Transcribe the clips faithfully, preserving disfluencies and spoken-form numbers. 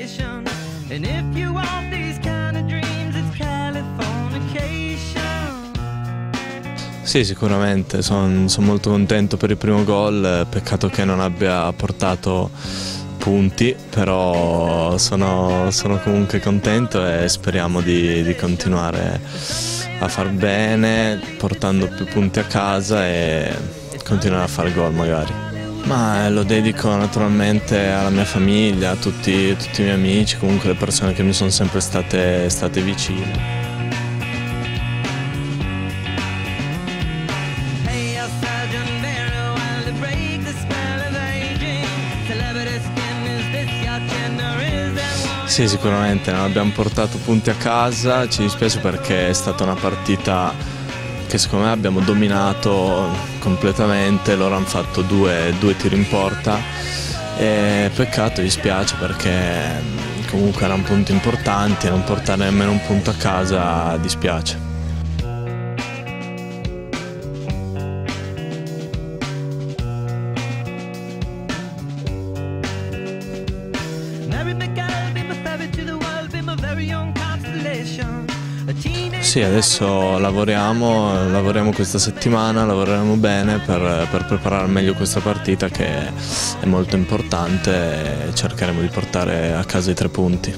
constellation. And if you want these kind of dreams, it's Californication. Sì, sicuramente, sono son molto contento per il primo gol, peccato che non abbia portato punti, però sono, sono comunque contento e speriamo di, di continuare a far bene, portando più punti a casa e continuare a fare gol magari. Ma lo dedico naturalmente alla mia famiglia, a tutti, tutti i miei amici, comunque le persone che mi sono sempre state, state vicine. Sì, sicuramente non abbiamo portato punti a casa, ci dispiace perché è stata una partita che secondo me abbiamo dominato completamente, loro hanno fatto due, due tiri in porta e peccato, dispiace perché comunque erano punti importanti e non portare nemmeno un punto a casa dispiace. Sì, adesso lavoriamo, lavoriamo questa settimana, lavoreremo bene per, per preparare al meglio questa partita che è molto importante e cercheremo di portare a casa i tre punti.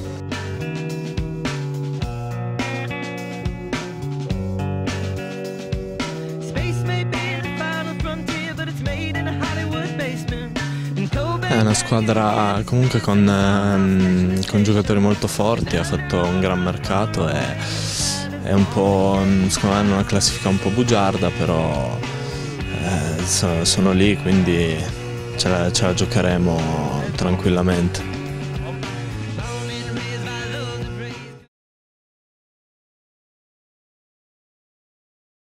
È una squadra comunque con, ehm, con giocatori molto forti, ha fatto un gran mercato e è un po', secondo me, una classifica un po' bugiarda, però eh, sono lì, quindi ce la, ce la giocheremo tranquillamente.